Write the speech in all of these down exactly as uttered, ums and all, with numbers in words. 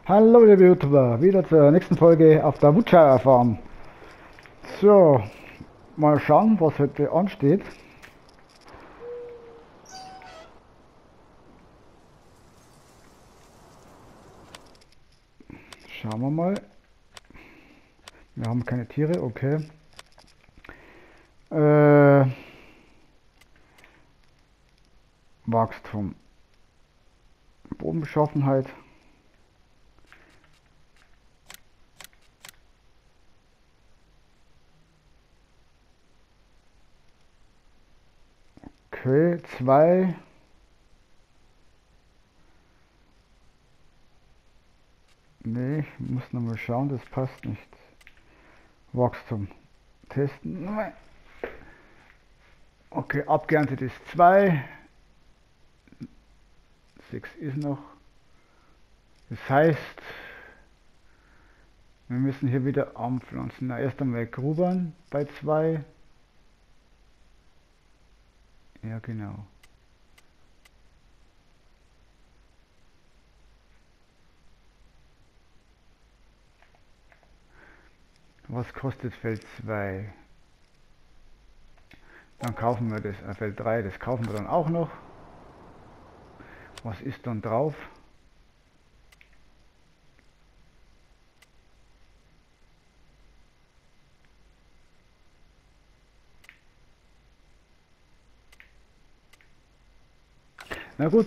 Hallo liebe YouTuber, wieder zur nächsten Folge auf der Woodshire Farm. So, mal schauen, was heute ansteht. Schauen wir mal. Wir haben keine Tiere, okay. Äh, Wachstum. Bodenbeschaffenheit. Okay, zwei. Nee, ich muss noch mal schauen, das passt nicht. Wachstum. Testen. Okay, abgeerntet ist zwei. sechs ist noch. Das heißt, wir müssen hier wieder anpflanzen. Na, erst einmal grubern bei zwei. Ja, genau. Was kostet Feld zwei? Dann kaufen wir das, äh, Feld drei, das kaufen wir dann auch noch. Was ist dann drauf? Na gut.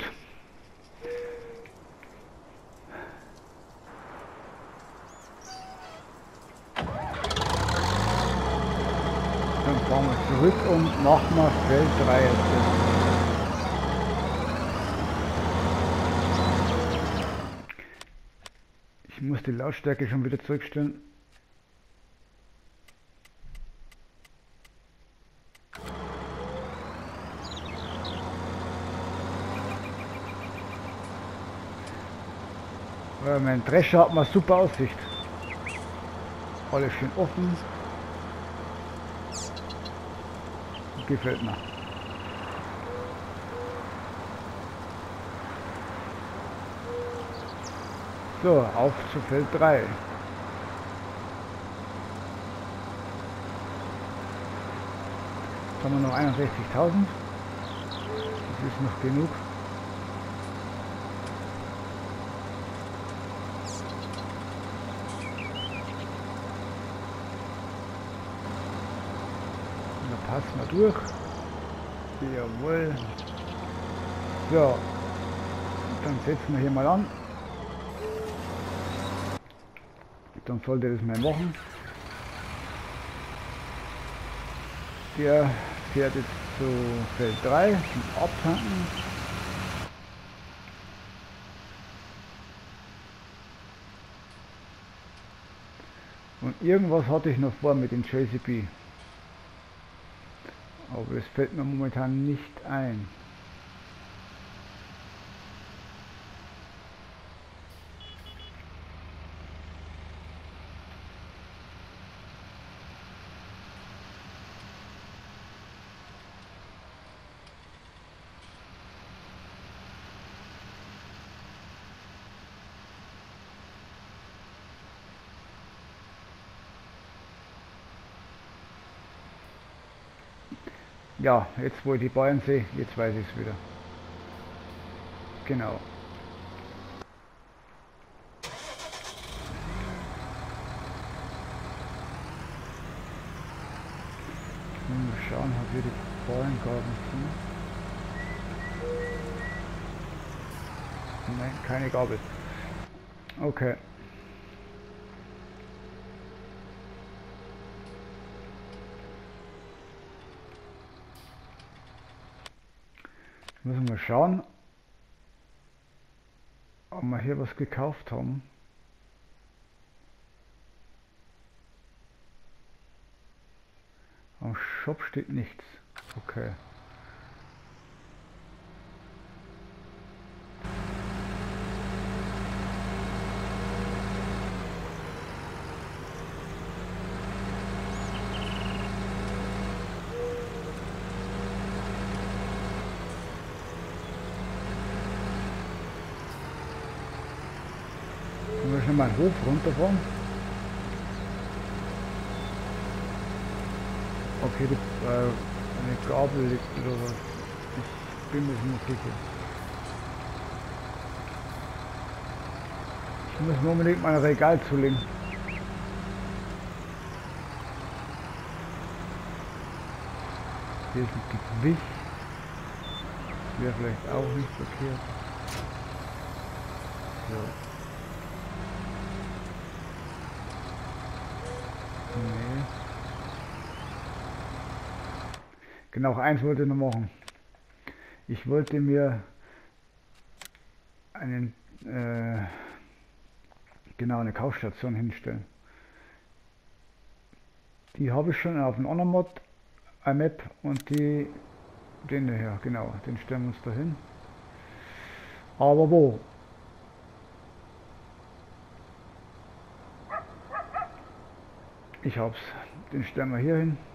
Dann fahren wir zurück und machen wir Feld drei jetzt. Ich muss die Lautstärke schon wieder zurückstellen. Weil mein Drescher hat mal super Aussicht. Alles schön offen. Gefällt mir. So, auf zu Feld drei. Jetzt haben wir noch einundsechzigtausend. Das ist noch genug. Da passen wir durch. Jawohl. So, dann setzen wir hier mal an. Dann sollte das mal machen. Der fährt jetzt zu Feld drei zum Abtanken. Und irgendwas hatte ich noch vor mit dem J C B. Aber das fällt mir momentan nicht ein. Ja, jetzt wo ich die Bäume sehe, jetzt weiß ich es wieder. Genau. Mal schauen, ob wir die Bäumengarten sind. Nein, keine Gabel. Okay. Müssen wir schauen, ob wir hier was gekauft haben. Am Shop steht nichts. Okay. meinen Hof runterfahren. Okay, die, äh, eine Gabel liegt oder was. Ich bin mir nicht sicher. Ich muss nur unbedingt mein Regal zulegen. Hier ist ein Gewicht. Wäre vielleicht auch nicht verkehrt. So. Nee. Genau, eins wollte ich noch machen. Ich wollte mir einen, äh, genau eine Kaufstation hinstellen. Die habe ich schon auf dem anderen Mod, iMap, und die, den hier, genau, den stellen wir uns da hin. Aber wo? Ich hab's. Den stellen wir hier hin.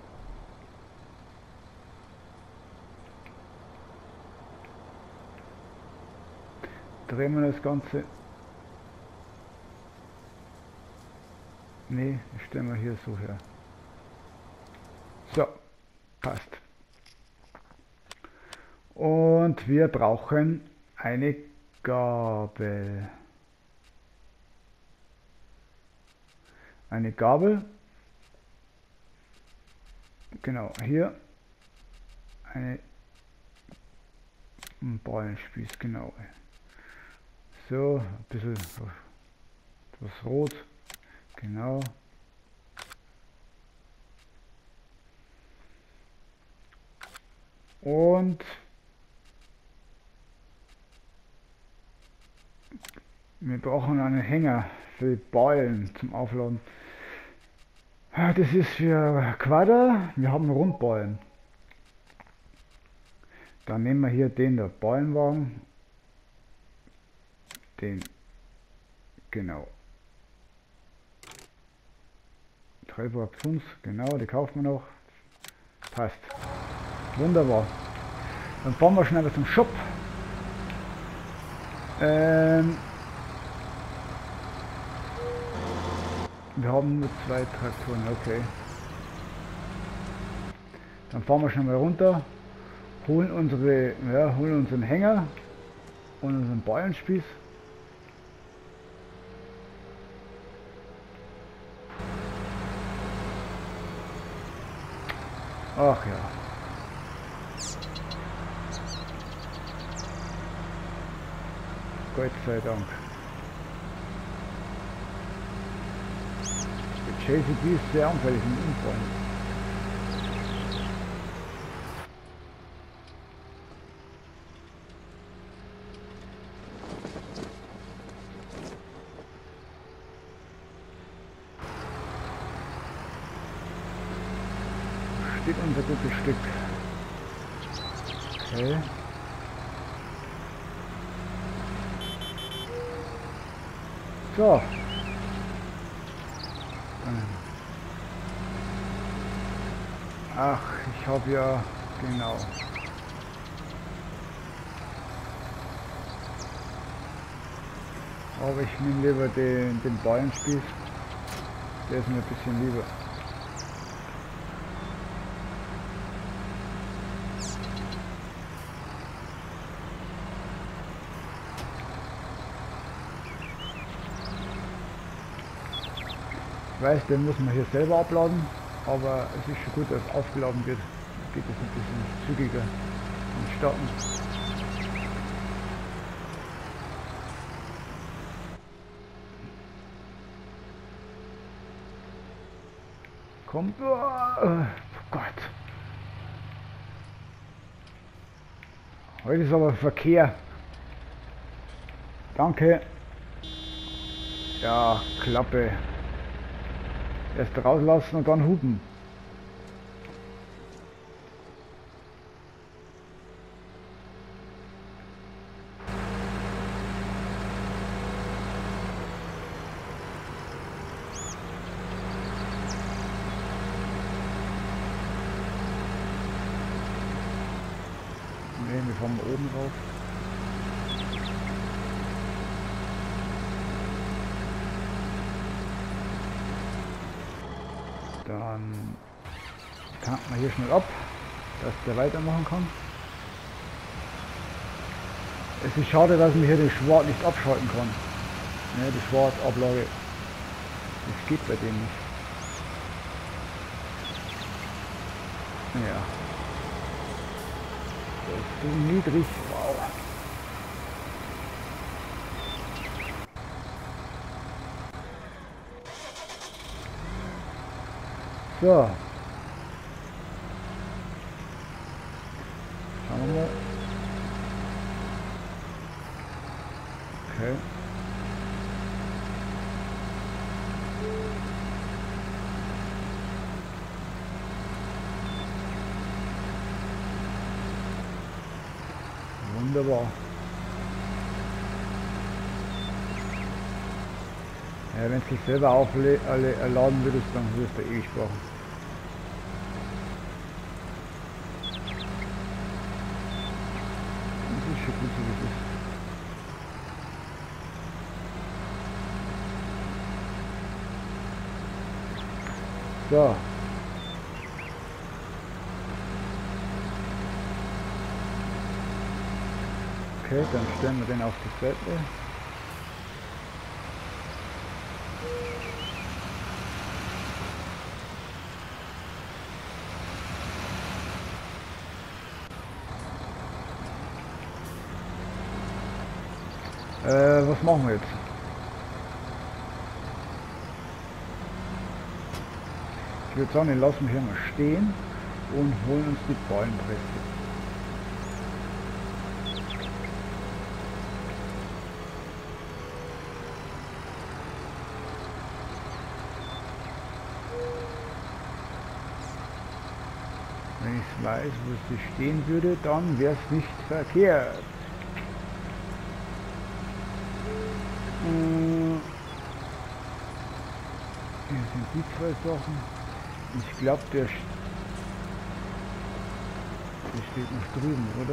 Drehen wir das Ganze. Ne, stellen wir hier so her. So, passt. Und wir brauchen eine Gabel. Eine Gabel. Genau, hier. Eine, ein Ballenspieß, genau. So, ein bisschen etwas rot. Genau. Und wir brauchen einen Hänger für die Ballen zum Aufladen. Das ist für Quader. Wir haben Rundballen. Dann nehmen wir hier den der Ballenwagen. Den, genau. Treiber Pfunds, genau, die kaufen wir noch. Passt. Wunderbar. Dann fahren wir schnell zum Shop. Ähm, wir haben nur zwei Traktoren, okay. Dann fahren wir schnell mal runter, holen unsere, ja, holen unseren Hänger und unseren Ballenspieß. Ach ja. Gott sei Dank. Der J C B ist sehr anfällig mit Unfallen. Steht unser gutes Stück. Okay. So. Ach, ich habe ja, genau. Aber ich nehme lieber den, den Ballenspieß. Der ist mir ein bisschen lieber. Ich weiß, den muss man hier selber abladen, aber es ist schon gut, dass es aufgeladen wird. Dann geht es ein bisschen zügiger und starten. Kommt, oh Gott. Heute ist aber Verkehr. Danke. Ja, Klappe. Erst rauslassen und dann hupen. Ne, wir fahren oben drauf. Dann tanken wir hier schnell ab, dass der weitermachen kann. Es ist schade, dass man hier den Schwart nicht abschalten kann. Ne, die Schwartablage. Das geht bei dem nicht. Ja. Das ist so niedrig. Wow. So. Schauen wir mal. Okay. Wunderbar. Ja, wenn es sich selber aufladen würdest, dann würdest du ewig brauchen. Das ist schon gut, so wie es ist. So. Okay, dann stellen wir den auf die Seite. Äh, was machen wir jetzt? Ich würde sagen, den lassen wir hier mal stehen und holen uns die Ballenpresse. Wenn ich weiß, wo sie stehen würde, dann wäre es nicht verkehrt. Hier sind die zwei Sachen. Ich glaube, der, der steht noch drüben, oder?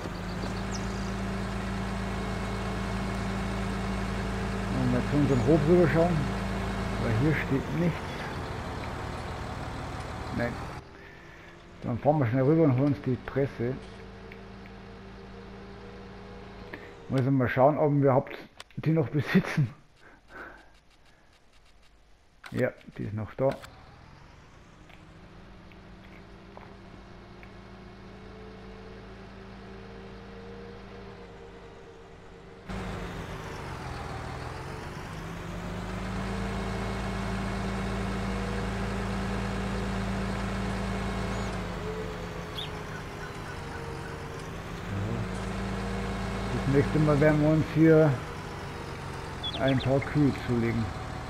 Und mal zu unserem Hof rüber schauen, weil hier steht nichts. Nein. Dann fahren wir schnell rüber und holen uns die Presse. Müssen wir mal schauen, ob wir überhaupt die noch besitzen. Ja, die ist noch da. Das nächste Mal werden wir uns hier ein paar Kühe zulegen.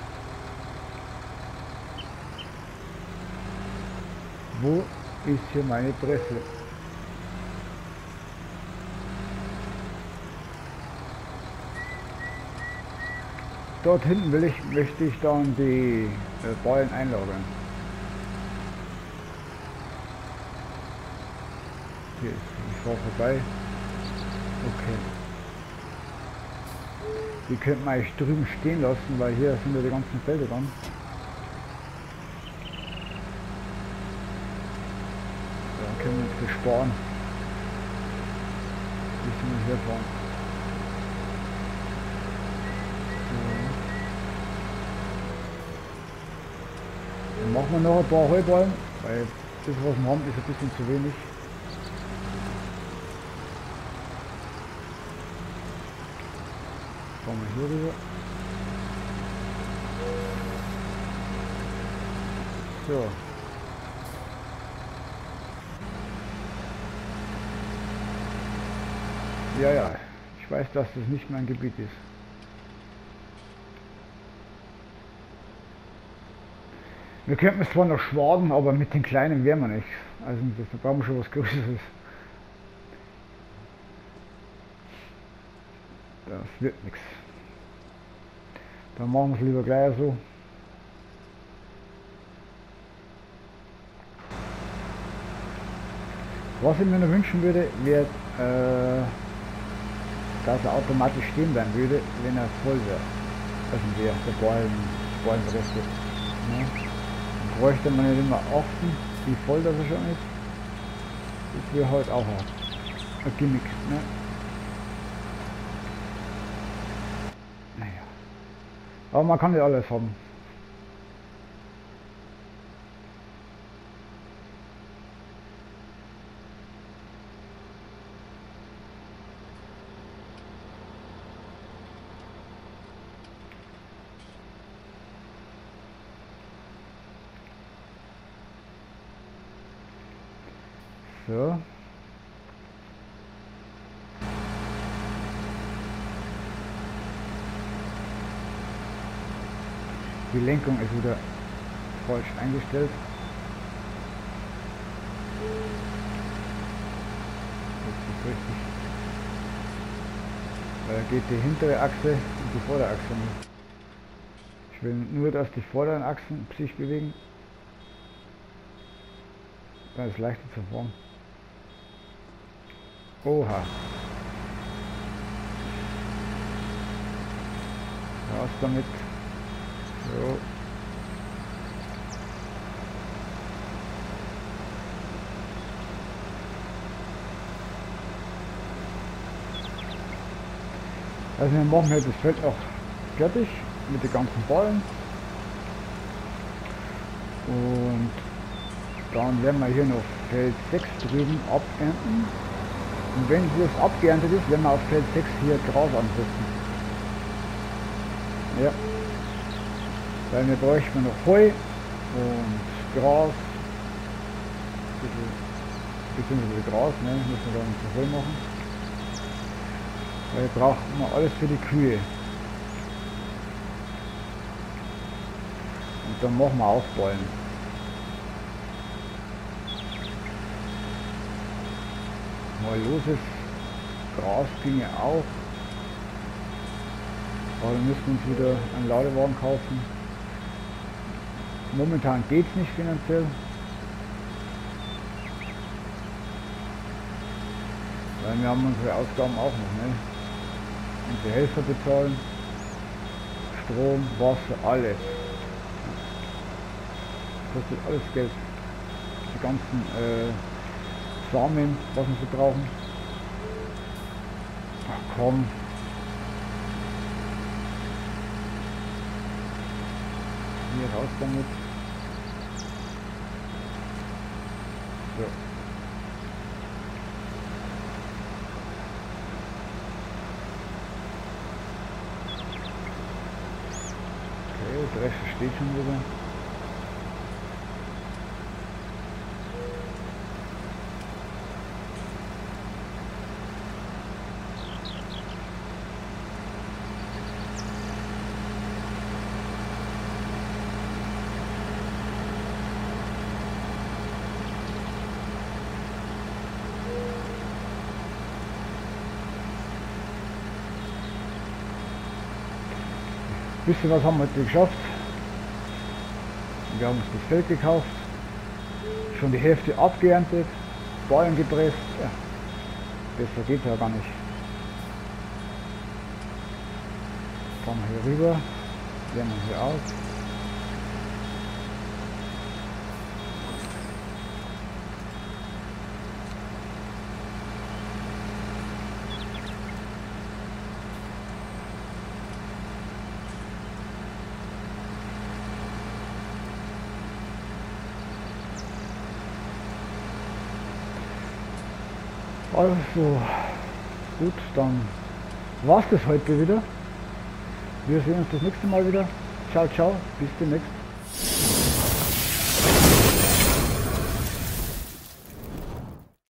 Wo ist hier meine Presse? Dort hinten will ich, möchte ich dann die äh, Ballen einlagern. Hier ist, ich fahre vorbei. Okay. Die könnte man eigentlich drüben stehen lassen, weil hier sind ja die ganzen Felder dann. Da können wir uns besparen. Die sind wir hier fahren. So. Dann machen wir noch ein paar Heuballen, weil das, was wir haben, ist ein bisschen zu wenig. Fahren wir hier rüber. So. Ja, ja, ich weiß, dass das nicht mein Gebiet ist. Wir könnten es zwar noch schwaden, aber mit den kleinen wären wir nicht. Also da brauchen wir schon was Größeres. Das wird nichts. Dann machen wir es lieber gleich so. Was ich mir noch wünschen würde, wäre, äh, dass er automatisch stehen bleiben würde, wenn er voll wäre. Also der, der Ballen, Ballenreste. Ne? bräuchte man nicht immer achten, wie voll das schon ist. Das wäre halt auch ein Gimmick, ne? Naja. Aber man kann nicht alles haben. So. Die Lenkung ist wieder falsch eingestellt. Jetzt ist richtig. Da geht die hintere Achse und die Vorderachse nicht. Ich will nur, dass die vorderen Achsen sich bewegen. Dann ist es leichter zu fahren. Oha. Raus damit. So. Also wir machen jetzt das Feld auch fertig mit den ganzen Ballen. Und dann werden wir hier noch Feld sechs drüben abernten. Und wenn das abgeerntet ist, werden wir auf Feld sechs hier Gras ansetzen. Ja. Weil wir bräuchten noch Heu und Gras. Beziehungsweise Gras, ne? Müssen wir dann zu Heu machen. Weil wir brauchen wir alles für die Kühe. Und dann machen wir Aufballen. Mal loses Gras ginge auch. Aber wir müssen uns wieder einen Ladewagen kaufen. Momentan geht es nicht finanziell. Weil wir haben unsere Ausgaben auch noch, ne? Unsere Helfer bezahlen. Strom, Wasser, alles. Das kostet alles Geld. Die ganzen äh, Samen, was wir so brauchen. Ach komm. Hier raus damit. So. Okay, der Rest steht schon wieder. Bisschen was haben wir heute geschafft. Wir haben uns das Feld gekauft, schon die Hälfte abgeerntet, Ballen gepresst. Ja, besser geht ja gar nicht. Fahren wir hier rüber, lernen wir hier aus. Also, gut, dann war's das heute wieder. Wir sehen uns das nächste Mal wieder. Ciao, ciao, bis demnächst.